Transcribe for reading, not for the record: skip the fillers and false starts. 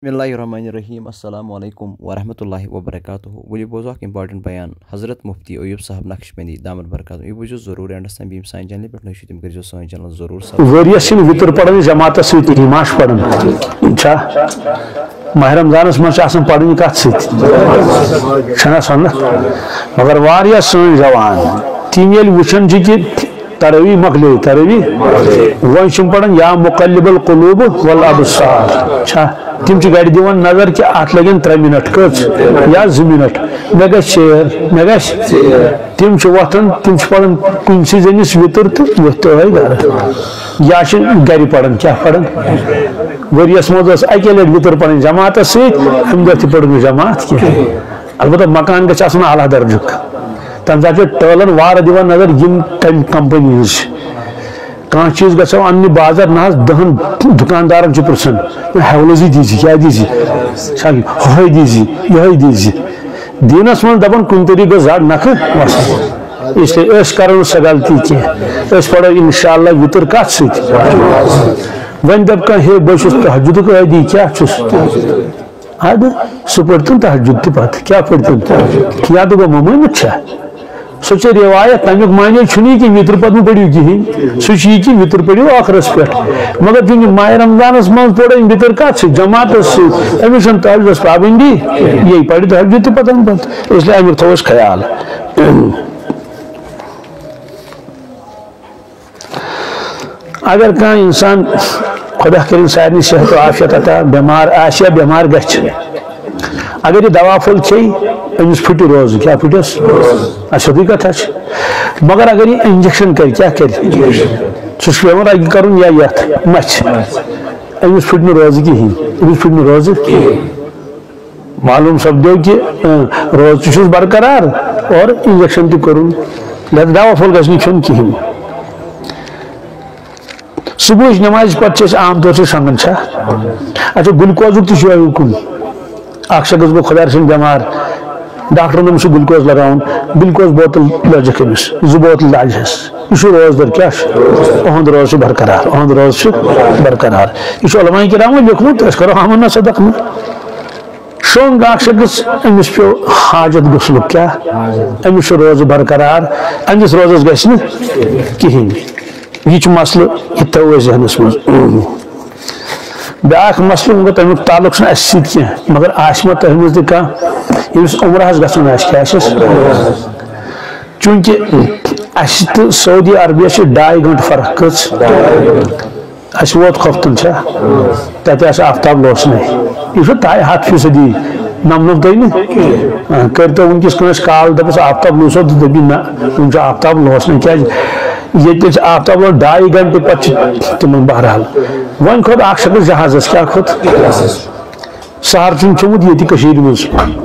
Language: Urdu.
بسم اللہ الرحمن الرحیم السلام علیکم ورحمۃ اللہ وبرکاتہ ولی بوزو اخ امپارٹنٹ بیان حضرت مفتی ایوب صاحب نقشبندی دامت برکاتہ یہ بوزو ضرور اینڈس تام بیم سان چینل پہ نشو تم کرجو سان چینل ضرور وريس وطر پڑھن جماعت ست ماش پڑھن ماہ رمضانس من پڑھن کت سنا سن مگر واریاہ سن جوان تم یل وچن کہ تراوی مکلے تراوی ون پڑھن یا مقلب القلوب والابصار تم گھر دان نظر کہ ات لگن 3 منٹ کچھ یا 2 منٹ مے گھ شیر مے گھ تم وتھان تم پڑھن کنسی زنس وطر تو وتھ گھر یا گھر پڑھن کیا پڑھن ورس مز اکی لٹ وطر پڑھن جماعت ست ہم دہ تہ پڑھ جماعت کی البتہ مکان گھس آسن اعلیٰ درجک تمہ سات ٹالن وار دِوان نظر یم تمہ کمپنی ہز کھانا چیز گھو ان بازار نا 10 دکاندارن پرسن حولزی دیزی کیا دیزی ہوئی دیزی یہ دیزی دینس من دپان کن طریقہ زڑ نکھ اس لیے اس کرو سا غلطی کی اس پڑھو انشاءاللہ وطر کت ست ون دپ کھانا ہے بہت تحجد عادی کیا اد سہ پڑتن تحجد تہ پتہ کیا پڑتن کیا تو گو ممت سو روایت تمیک معنی چھنی کہ وطر پتہ پڑھو کہین سہ کہ وطر پڑھو آخرس پہ مگر چونکہ ماہ رمضانس من پڑھ وطر کت ست جماعت ست امس تحجدس پابندی یہ پڑھ تحجد تہ پتہ پتہ اس لیے امیک تھوس خیال اگر کھانا انسان خدا کرن سارے صحت و عافیت عطا بیمار آسیا بیمار گھ اگر یہ دوا پھل کھی امس پھٹ روز کیا پھٹس سیودی کتھا مگر اگر یہ انجیکشن کر کیا کر سہ پیون اگہ کرن یا یت مچھ امس پھٹ روز کہین امس پھٹ روز معلوم سپدو کہ روز تہ برقرار اور انجیکشن تہ کرن لہذا دوا پھل گھس کھیون کہین صبح نماز پتہ عام طور سے سنگان اچھا گلوکوزک تہ حکم اخ شخص گو خدا رسن بیمار ڈاکٹرن دوٚپُس گلوکوز لگاؤن گلوکوز بوتل لجک امس 2 بوتل لاجس یہ روز در کیا اہد روز برقرار اہد روز برقرار یہ علماء کرامو لیکھمت اس کرو ہمنا صدق شونگ اخ شخص امس پیو حاجت غسلک کیا امس روز برقرار امس روزس گھس کہین یہ مسئلہ یہ تھو ذہنس مز بیاکھ مسئلہ گو تمیک تعلق اس ست کی مگر آسما تہ مز تہ کھانا یمس عمرہس گھن کیا چونکہ اس تو سعودی عربیہ 2.5 گھنٹہ فرق کچھ اس ووت خفتن تتہ آفتاب لوسن یہ 100% 99 کرتو ونکس کنس کال دپس آفتاب لوسو تو دپی نا ون آفتاب لوسن کیا یہ آفتاب 2.5 گھنٹہ پتہ تم بہرحال ون کھوت اخ شخص جہازس کیا کھوت سہر چن چومت یہ مز